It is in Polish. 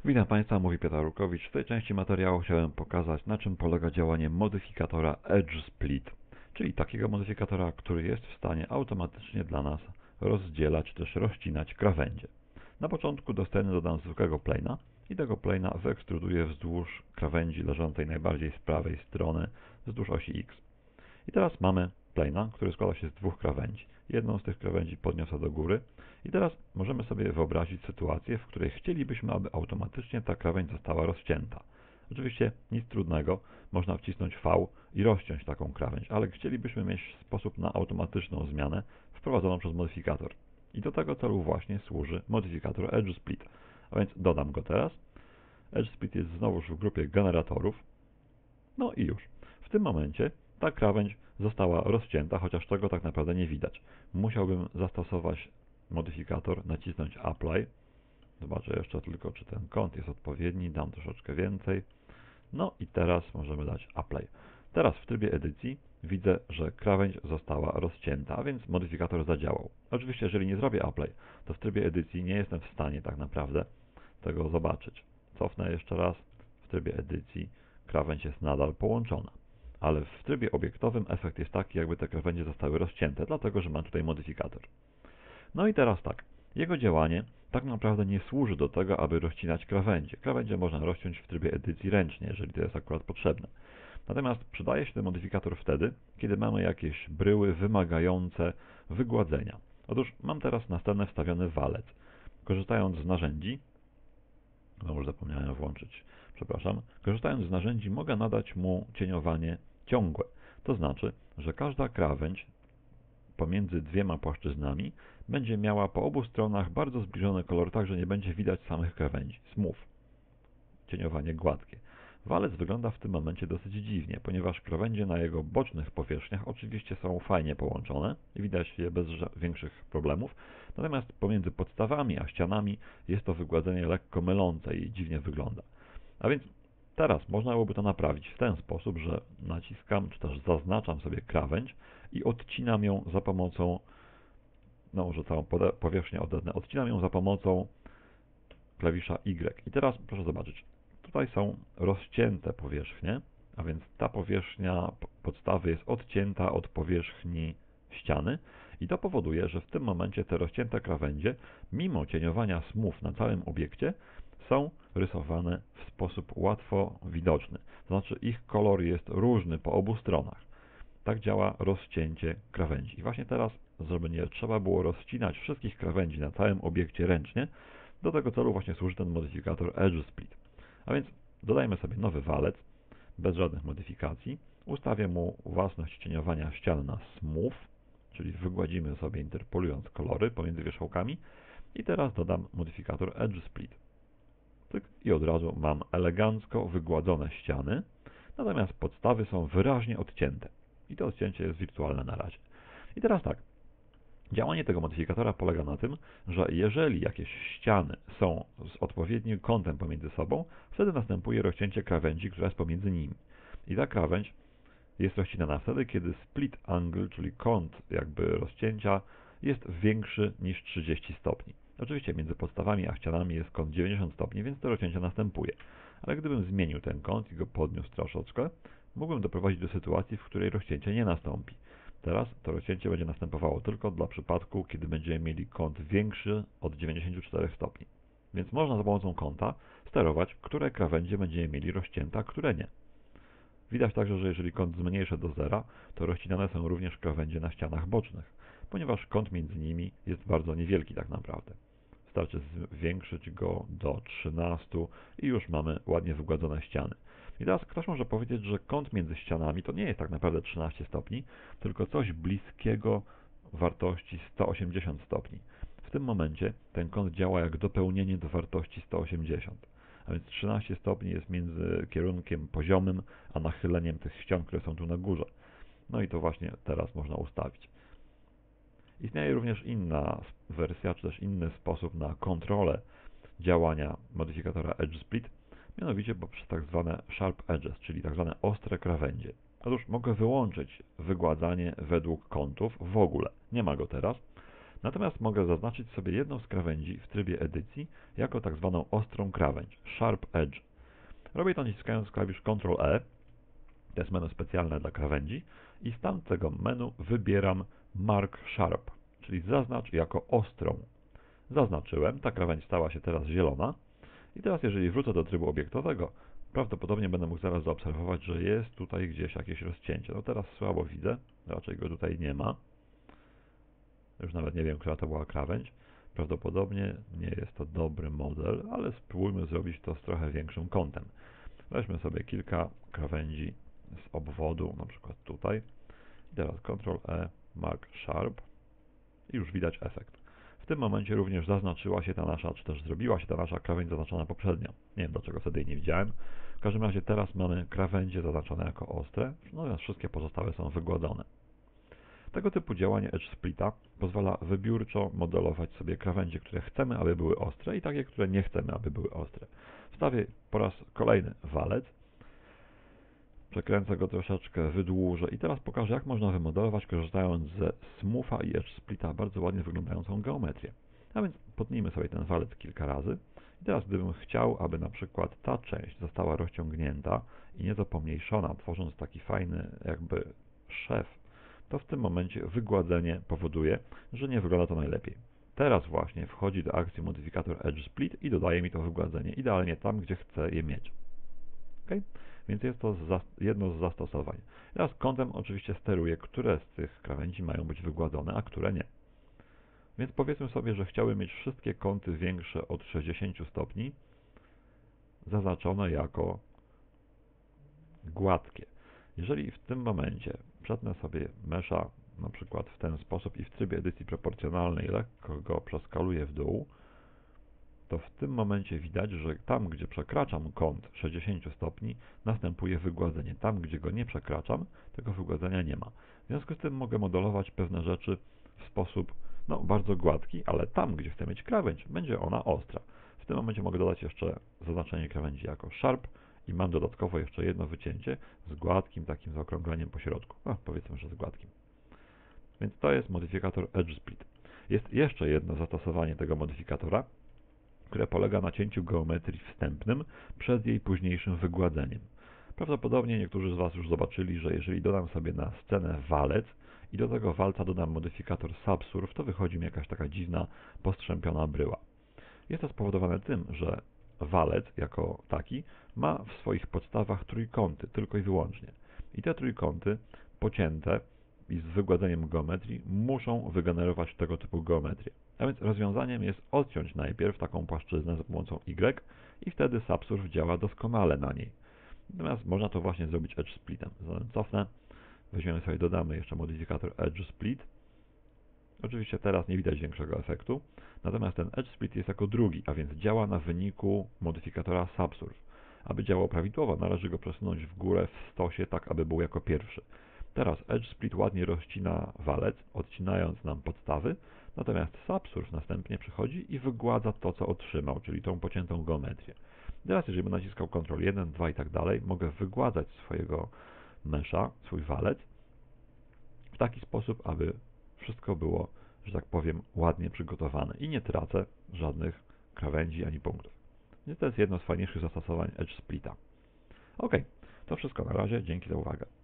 Witam Państwa, mówi Piotr Rukowicz. W tej części materiału chciałem pokazać, na czym polega działanie modyfikatora Edge Split, czyli takiego modyfikatora, który jest w stanie automatycznie dla nas rozdzielać czy też rozcinać krawędzie. Na początku do sceny dodam zwykłego plane'a i tego plane'a wyekstruduję wzdłuż krawędzi leżącej najbardziej z prawej strony wzdłuż osi X. I teraz mamy plane'a, który składa się z dwóch krawędzi. Jedną z tych krawędzi podniosę do góry i teraz możemy sobie wyobrazić sytuację, w której chcielibyśmy, aby automatycznie ta krawędź została rozcięta. Oczywiście nic trudnego, można wcisnąć V i rozciąć taką krawędź, ale chcielibyśmy mieć sposób na automatyczną zmianę wprowadzoną przez modyfikator. I do tego celu właśnie służy modyfikator Edge Split. A więc dodam go teraz. Edge Split jest znowuż w grupie generatorów. No i już. W tym momencie ta krawędź została rozcięta, chociaż tego tak naprawdę nie widać. Musiałbym zastosować modyfikator, nacisnąć Apply. Zobaczę jeszcze tylko, czy ten kąt jest odpowiedni, dam troszeczkę więcej. No i teraz możemy dać Apply. Teraz w trybie edycji widzę, że krawędź została rozcięta, a więc modyfikator zadziałał. Oczywiście, jeżeli nie zrobię Apply, to w trybie edycji nie jestem w stanie tak naprawdę tego zobaczyć. Cofnę jeszcze raz. W trybie edycji krawędź jest nadal połączona. Ale w trybie obiektowym efekt jest taki, jakby te krawędzie zostały rozcięte, dlatego że mam tutaj modyfikator. No i teraz tak, jego działanie tak naprawdę nie służy do tego, aby rozcinać krawędzie. Krawędzie można rozciąć w trybie edycji ręcznie, jeżeli to jest akurat potrzebne. Natomiast przydaje się ten modyfikator wtedy, kiedy mamy jakieś bryły wymagające wygładzenia. Otóż mam teraz na scenę wstawiony walec. Korzystając z narzędzi, no już zapomniałem włączyć, przepraszam, korzystając z narzędzi mogę nadać mu cieniowanie ciągłe. To znaczy, że każda krawędź pomiędzy dwiema płaszczyznami będzie miała po obu stronach bardzo zbliżony kolor, tak że nie będzie widać samych krawędzi. Smooth. Cieniowanie gładkie. Walec wygląda w tym momencie dosyć dziwnie, ponieważ krawędzie na jego bocznych powierzchniach oczywiście są fajnie połączone i widać je bez większych problemów, natomiast pomiędzy podstawami a ścianami jest to wygładzenie lekko mylące i dziwnie wygląda. A więc teraz można byłoby to naprawić w ten sposób, że naciskam czy też zaznaczam sobie krawędź i odcinam ją za pomocą, no może całą powierzchnię odetnę, odcinam ją za pomocą klawisza Y. I teraz proszę zobaczyć, tutaj są rozcięte powierzchnie, a więc ta powierzchnia podstawy jest odcięta od powierzchni ściany i to powoduje, że w tym momencie te rozcięte krawędzie, mimo cieniowania smooth na całym obiekcie, są rysowane w sposób łatwo widoczny. To znaczy ich kolor jest różny po obu stronach. Tak działa rozcięcie krawędzi. I właśnie teraz, żeby nie trzeba było rozcinać wszystkich krawędzi na całym obiekcie ręcznie, do tego celu właśnie służy ten modyfikator Edge Split. A więc dodajmy sobie nowy walec, bez żadnych modyfikacji. Ustawię mu własność cieniowania ścian na Smooth, czyli wygładzimy sobie interpolując kolory pomiędzy wierzchołkami. I teraz dodam modyfikator Edge Split. Tyk, i od razu mam elegancko wygładzone ściany, natomiast podstawy są wyraźnie odcięte. I to odcięcie jest wirtualne na razie. I teraz tak. Działanie tego modyfikatora polega na tym, że jeżeli jakieś ściany są z odpowiednim kątem pomiędzy sobą, wtedy następuje rozcięcie krawędzi, która jest pomiędzy nimi. I ta krawędź jest rozcinana wtedy, kiedy split angle, czyli kąt jakby rozcięcia, jest większy niż 30 stopni. Oczywiście między podstawami a ścianami jest kąt 90 stopni, więc to rozcięcie następuje. Ale gdybym zmienił ten kąt i go podniósł troszeczkę, mógłbym doprowadzić do sytuacji, w której rozcięcie nie nastąpi. Teraz to rozcięcie będzie następowało tylko dla przypadku, kiedy będziemy mieli kąt większy od 94 stopni. Więc można za pomocą kąta sterować, które krawędzie będziemy mieli rozcięte, a które nie. Widać także, że jeżeli kąt zmniejszę do zera, to rozcinane są również krawędzie na ścianach bocznych, ponieważ kąt między nimi jest bardzo niewielki tak naprawdę. Wystarczy zwiększyć go do 13 i już mamy ładnie wygładzone ściany. I teraz ktoś może powiedzieć, że kąt między ścianami to nie jest tak naprawdę 13 stopni, tylko coś bliskiego wartości 180 stopni. W tym momencie ten kąt działa jak dopełnienie do wartości 180. A więc 13 stopni jest między kierunkiem poziomym, a nachyleniem tych ścian, które są tu na górze. No i to właśnie teraz można ustawić. Istnieje również inna wersja, czy też inny sposób na kontrolę działania modyfikatora Edge Split, mianowicie poprzez tak zwane Sharp Edges, czyli tak zwane ostre krawędzie. Otóż mogę wyłączyć wygładzanie według kątów w ogóle. Nie ma go teraz. Natomiast mogę zaznaczyć sobie jedną z krawędzi w trybie edycji jako tak zwaną ostrą krawędź, Sharp Edge. Robię to naciskając klawisz Ctrl-E, to jest menu specjalne dla krawędzi, i z tamtego menu wybieram Mark Sharp, czyli zaznacz jako ostrą. Zaznaczyłem, ta krawędź stała się teraz zielona i teraz jeżeli wrócę do trybu obiektowego, prawdopodobnie będę mógł zaraz zaobserwować, że jest tutaj gdzieś jakieś rozcięcie. No teraz słabo widzę, raczej go tutaj nie ma. Już nawet nie wiem, która to była krawędź. Prawdopodobnie nie jest to dobry model, ale spróbujmy zrobić to z trochę większym kątem. Weźmy sobie kilka krawędzi z obwodu, na przykład tutaj. I teraz Ctrl-E, Mark Sharp i już widać efekt. W tym momencie również zaznaczyła się ta nasza, czy też zrobiła się ta nasza krawędź zaznaczona poprzednio. Nie wiem, dlaczego wtedy jej nie widziałem. W każdym razie teraz mamy krawędzie zaznaczone jako ostre, natomiast wszystkie pozostałe są wygładzone. Tego typu działanie Edge Splita pozwala wybiórczo modelować sobie krawędzie, które chcemy, aby były ostre, i takie, które nie chcemy, aby były ostre. Wstawię po raz kolejny walec, przekręcę go troszeczkę, wydłużę i teraz pokażę, jak można wymodelować, korzystając ze Smootha i Edge Splita, bardzo ładnie wyglądającą geometrię. A więc potnijmy sobie ten walec kilka razy. I teraz gdybym chciał, aby na przykład ta część została rozciągnięta i nieco pomniejszona, tworząc taki fajny jakby szef, to w tym momencie wygładzenie powoduje, że nie wygląda to najlepiej. Teraz właśnie wchodzi do akcji modyfikator Edge Split i dodaje mi to wygładzenie idealnie tam, gdzie chcę je mieć. Okay? Więc jest to jedno z zastosowań. Teraz kątem oczywiście steruję, które z tych krawędzi mają być wygładzone, a które nie. Więc powiedzmy sobie, że chciałbym mieć wszystkie kąty większe od 60 stopni zaznaczone jako gładkie. Jeżeli w tym momencie przetnę sobie mesza na przykład w ten sposób i w trybie edycji proporcjonalnej lekko go przeskaluję w dół, to w tym momencie widać, że tam, gdzie przekraczam kąt 60 stopni, następuje wygładzenie. Tam, gdzie go nie przekraczam, tego wygładzenia nie ma. W związku z tym mogę modelować pewne rzeczy w sposób bardzo gładki, ale tam, gdzie chcę mieć krawędź, będzie ona ostra. W tym momencie mogę dodać jeszcze zaznaczenie krawędzi jako Sharp i mam dodatkowo jeszcze jedno wycięcie z gładkim takim zaokrągleniem po środku. Powiedzmy, że z gładkim. Więc to jest modyfikator Edge Split. Jest jeszcze jedno zastosowanie tego modyfikatora, które polega na cięciu geometrii wstępnym przed jej późniejszym wygładzeniem. Prawdopodobnie niektórzy z Was już zobaczyli, że jeżeli dodam sobie na scenę walec i do tego walca dodam modyfikator Subsurf, to wychodzi mi jakaś taka dziwna, postrzępiona bryła. Jest to spowodowane tym, że walec jako taki ma w swoich podstawach trójkąty, tylko i wyłącznie. I te trójkąty pocięte i z wygładzeniem geometrii muszą wygenerować tego typu geometrię. A więc rozwiązaniem jest odciąć najpierw taką płaszczyznę za pomocą Y i wtedy Subsurf działa doskonale na niej. Natomiast można to właśnie zrobić Edge Splitem. Zatem cofnę, weźmiemy sobie, dodamy jeszcze modyfikator Edge Split. Oczywiście teraz nie widać większego efektu, natomiast ten Edge Split jest jako drugi, a więc działa na wyniku modyfikatora Subsurf. Aby działał prawidłowo, należy go przesunąć w górę w stosie, tak aby był jako pierwszy. Teraz Edge Split ładnie rozcina walec, odcinając nam podstawy, natomiast Subsurf następnie przychodzi i wygładza to, co otrzymał, czyli tą pociętą geometrię. Teraz, jeżeli będę naciskał Ctrl 1, 2 i tak dalej, mogę wygładzać swojego mesza, swój walec w taki sposób, aby wszystko było, że tak powiem, ładnie przygotowane i nie tracę żadnych krawędzi ani punktów. Więc to jest jedno z fajniejszych zastosowań Edge Splita. Ok, to wszystko na razie, dzięki za uwagę.